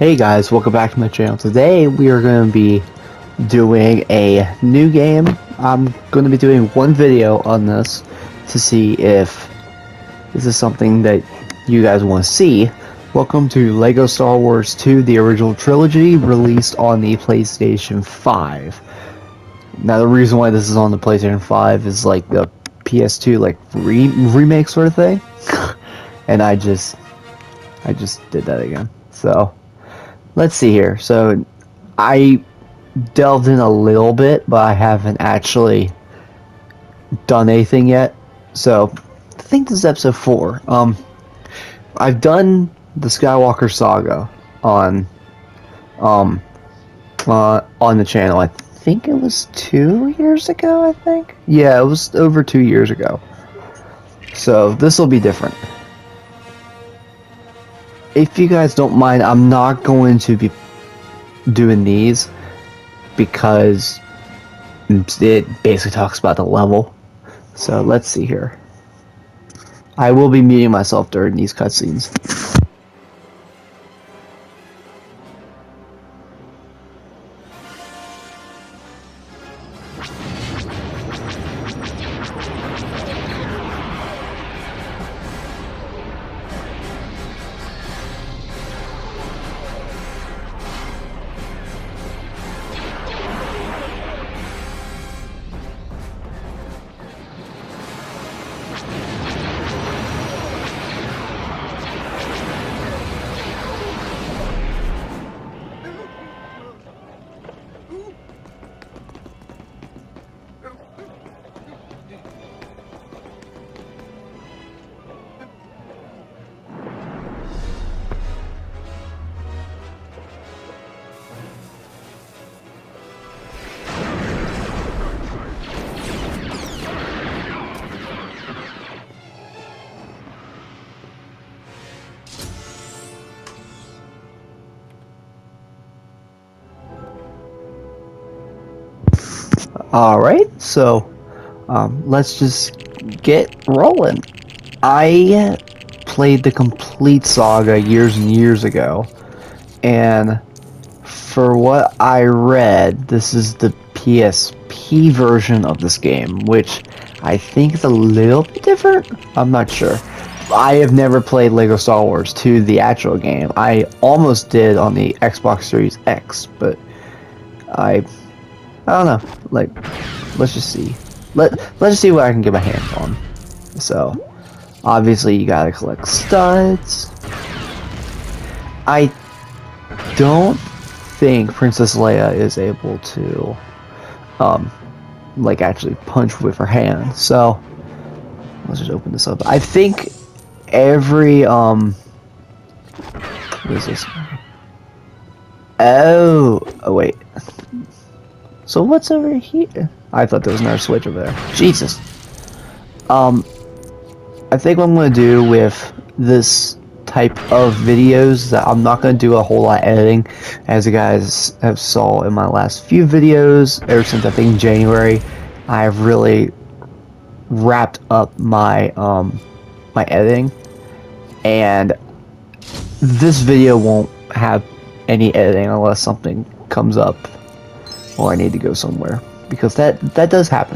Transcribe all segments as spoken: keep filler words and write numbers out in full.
Hey guys, welcome back to my channel. Today we are going to be doing a new game. I'm going to be doing one video on this to see if this is something that you guys want to see. Welcome to LEGO Star Wars two, the original trilogy, released on the PlayStation five. Now the reason why this is on the PlayStation five is like the P S two like re remake sort of thing. And I just I just did that again. So let's see here. So I delved in a little bit, but I haven't actually done anything yet. So I think this is episode four. Um, I've done the Skywalker Saga on um uh, on the channel. I think it was two years ago. I think yeah, it was over two years ago. So this will be different. If you guys don't mind, I'm not going to be doing these because it basically talks about the level. So let's see here. I will be muting myself during these cutscenes. Alright, so um, let's just get rolling. I played the complete saga years and years ago, and for what I read, this is the P S P version of this game, which I think is a little bit different. I'm not sure. I have never played LEGO Star Wars two, the actual game. I almost did on the Xbox Series X, but I... I don't know, like, let's just see. Let, let's just see what I can get my hands on. So, obviously you gotta collect studs. I don't think Princess Leia is able to, um, like, actually punch with her hand. So, let's just open this up. I think every, um, what is this? Oh, oh wait. So what's over here? I thought there was another switch over there. Jesus. Um, I think what I'm going to do with this type of videos, that I'm not going to do a whole lot of editing, as you guys have saw in my last few videos, ever since I think January, I've really wrapped up my, um, my editing, and this video won't have any editing unless something comes up or I need to go somewhere, because that that does happen.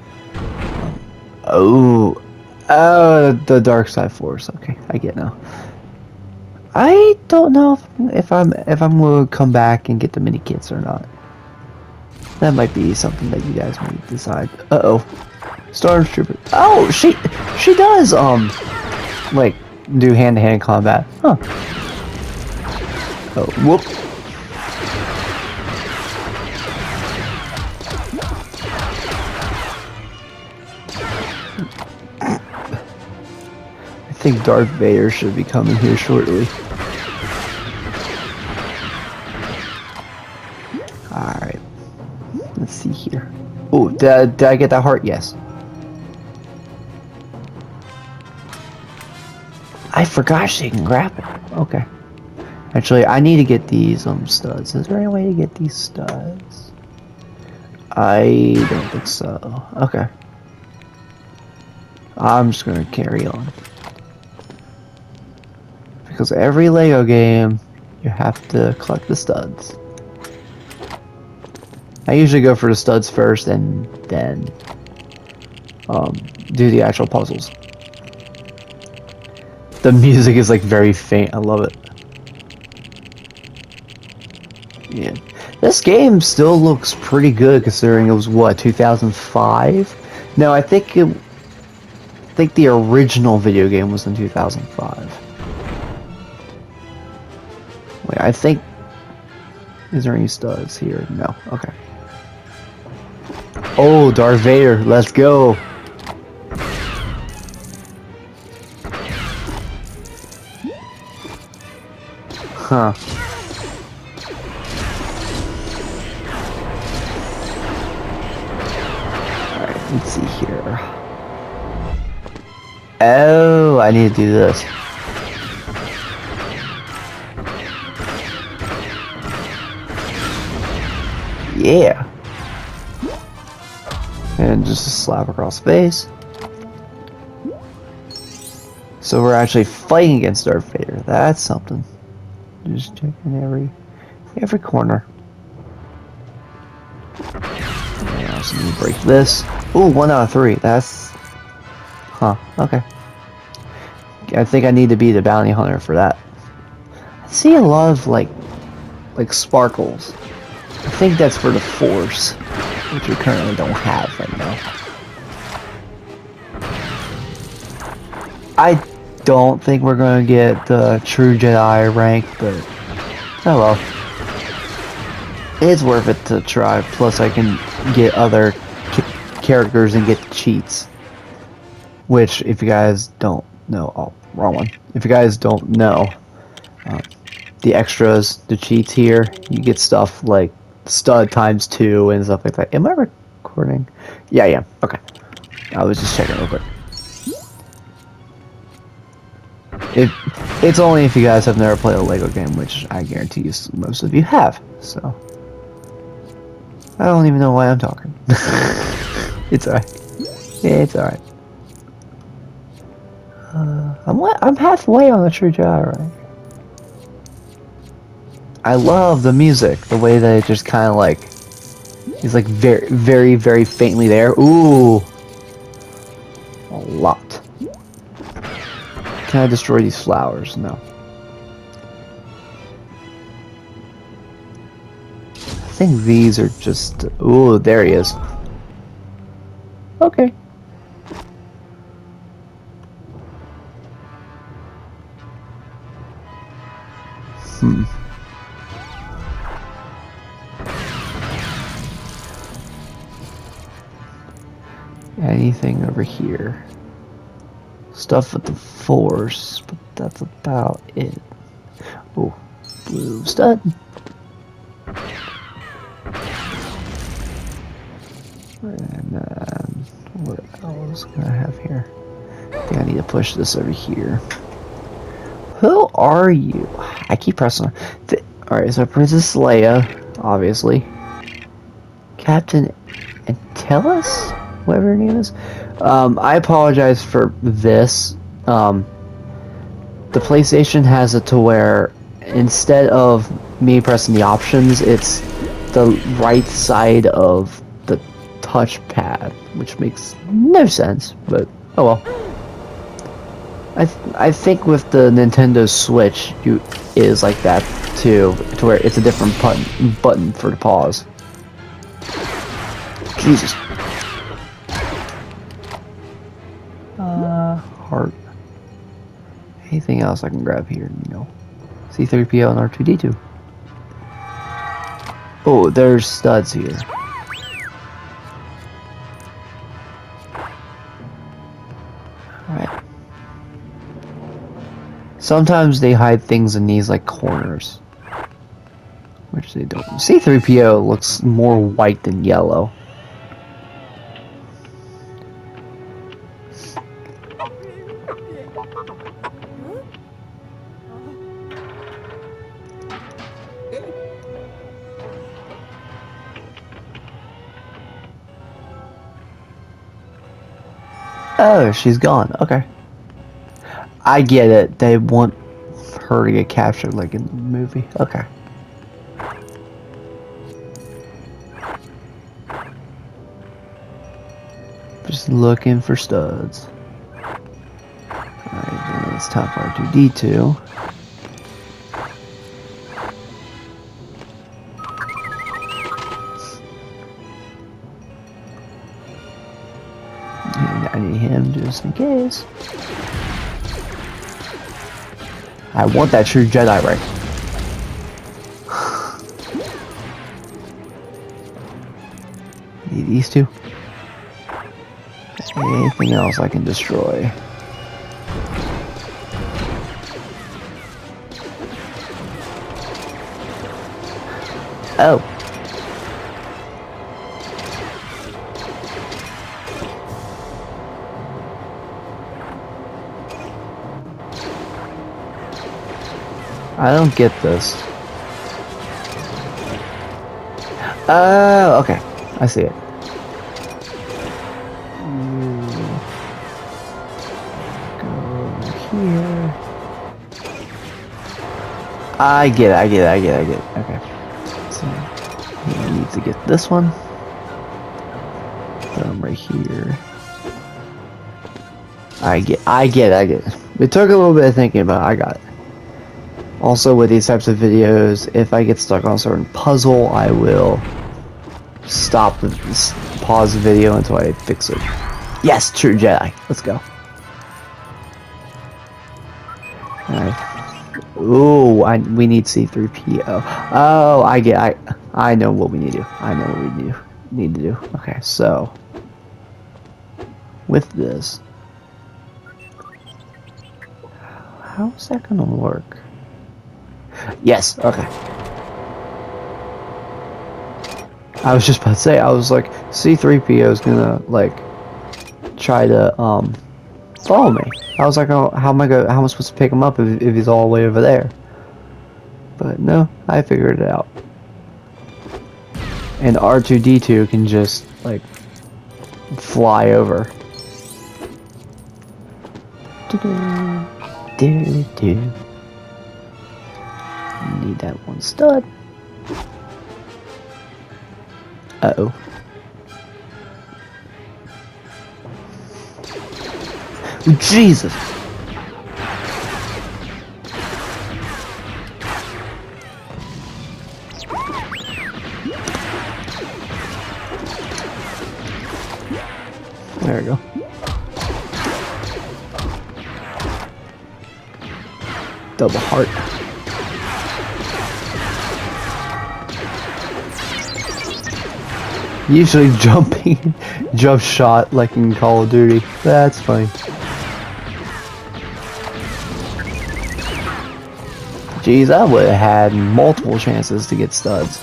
Oh, uh, the dark side force. Okay, I get now. I don't know if, if I'm if I'm gonna come back and get the mini kits or not. That might be something that you guys might decide. Uh oh, Stormtrooper. Oh, she she does um like do hand to hand combat. Huh. Oh, whoop. I think Darth Vader should be coming here shortly. Alright. Let's see here. Oh, did, I- did I get that heart? Yes. I forgot she can grab it. Okay. Actually, I need to get these um studs. Is there any way to get these studs? I don't think so. Okay. I'm just gonna carry on. Because every LEGO game you have to collect the studs. I usually go for the studs first and then um, do the actual puzzles. The music is like very faint. I love it. Yeah, this game still looks pretty good considering it was what, two thousand five? No, I think it. I think the original video game was in two thousand five. Wait, I think. Is there any studs here? No. Okay. Oh, Darth Vader, let's go. Huh. Alright, let's see here. Oh, I need to do this. Yeah. And just a slap across the face. So we're actually fighting against Darth Vader. That's something. Just checking every every corner. Yeah, I also need to break this. Ooh, one out of three. That's huh. Okay. I think I need to be the bounty hunter for that. I see a lot of like like sparkles. I think that's for the Force, which we currently don't have right now. I don't think we're gonna get the true Jedi rank, but oh well. It's worth it to try. Plus, I can get other characters and get cheats. Which, if you guys don't know, oh, wrong one. If you guys don't know, um, the extras, the cheats here, you get stuff like stud times two and stuff like that. Am I recording? Yeah, yeah. Okay. I was just checking real quick. It, it's only if you guys have never played a Lego game, which I guarantee you most of you have. So I don't even know why I'm talking. It's alright. It's alright. Uh, I'm I'm halfway on the true Jedi rank. I love the music, the way that it just kind of like is like very, very, very faintly there. Ooh, a lot. Can I destroy these flowers? No. I think these are just. Ooh, there he is. Okay. Hmm. Anything over here? Stuff with the Force, but that's about it. Oh, blue stud. And then what else can I have here? I think I need to push this over here. Who are you? I keep pressing. Alright, so Princess Leia, obviously. Captain Antilles? Whatever her name is. Um, I apologize for this. Um, the PlayStation has it to where instead of me pressing the options, it's the right side of the touchpad, which makes no sense, but oh well. I th I think with the Nintendo Switch, you it is like that too, to where it's a different button button for the pause. Jesus. Uh, heart. Anything else I can grab here? No. C three P O and R two D two. Oh, there's studs here. Alright. Sometimes they hide things in these like corners, which they don't. C three P O looks more white than yellow. Oh, she's gone. Okay. I get it. They want her to get captured like in the movie. Okay. Just looking for studs. Alright, then it's time for R two D two. And I need him just in case. I want that true Jedi ray. Need these two. Anything else I can destroy? Oh. I don't get this. Oh, okay. I see it. Here. I get it, I get it, I get it, I get it. Okay. So he needs to get this one. Put him right here. I get I get it, I get it. It took a little bit of thinking, but I got it. Also with these types of videos, if I get stuck on a certain puzzle, I will stop the pause the video until I fix it. Yes, true Jedi. Let's go. Alright. Ooh, I, we need C three P O. Oh, I get I I know what we need to do. I know what we need, need to do. Okay, so with this, how is that gonna work? Yes, okay. I was just about to say, I was like, C three P O is gonna like try to um follow me. I was like, oh, how am I gonna, how am I supposed to pick him up if, if he's all the way over there? But no, I figured it out. And R two D two can just like fly over. Need that one stud. Uh oh. Jesus! There we go. Double heart. Usually jumping, jump shot like in Call of Duty. That's funny. Jeez, I would have had multiple chances to get studs.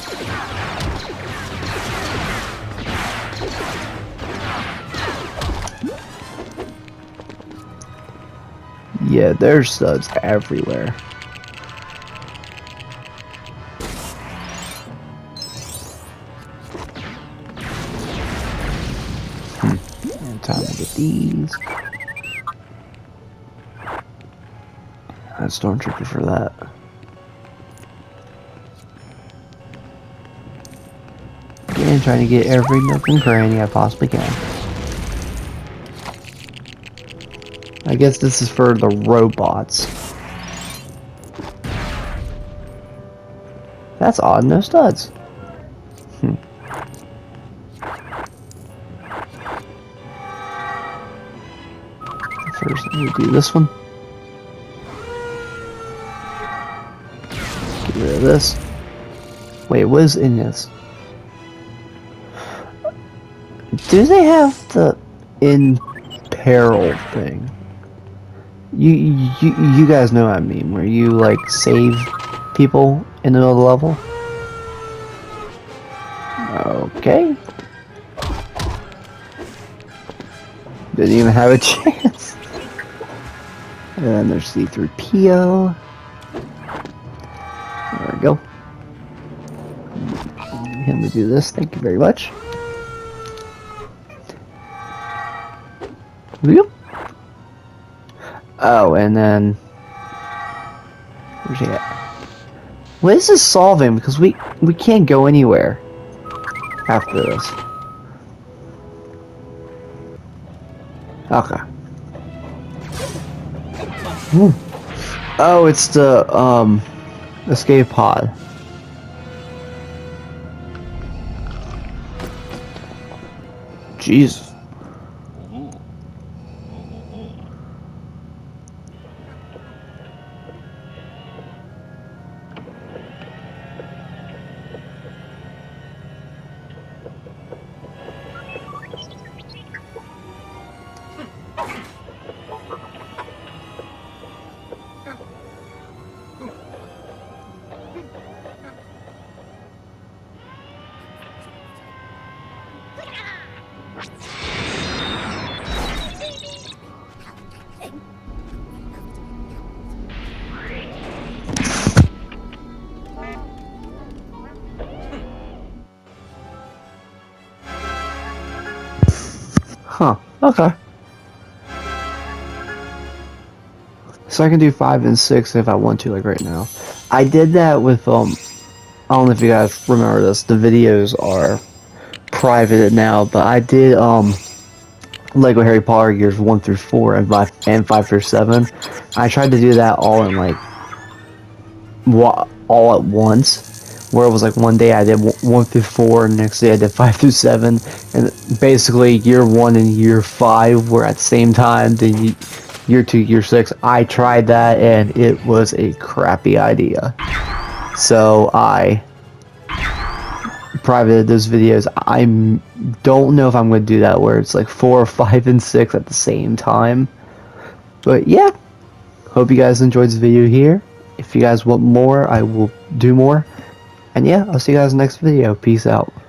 Yeah, there's studs everywhere. Hmm. And time to get these. That's Stormtrooper for that. Again, trying to get every nook and cranny I possibly can. I guess this is for the robots. That's odd, no studs. Hmm. First, let me do this one. Get rid of this. Wait, what is in this? Do they have the in peril thing? You, you you guys know what I mean, where you like save people in the middle of the level? Okay. Didn't even have a chance. And then there's C three P O. There we go. Him to do this, thank you very much. Yep. Oh, and then Where's he at? What is this solving? Because we we can't go anywhere after this. Okay. Ooh. Oh, it's the um escape pod. Jesus. Huh, okay. So I can do five and six if I want to, like right now. I did that with, um, I don't know if you guys remember this, the videos are private now, but I did, um, Lego Harry Potter years one through four and five, and five through seven. I tried to do that all in, like, wa all at once, where it was like one day I did one through four, and the next day I did five through seven, and basically year one and year five were at the same time. Then year two, year six, I tried that, and it was a crappy idea. So I privated those videos. I don't know if I'm going to do that where it's like four, five, and six at the same time. But yeah, hope you guys enjoyed this video here. If you guys want more, I will do more. And yeah, I'll see you guys in the next video. Peace out.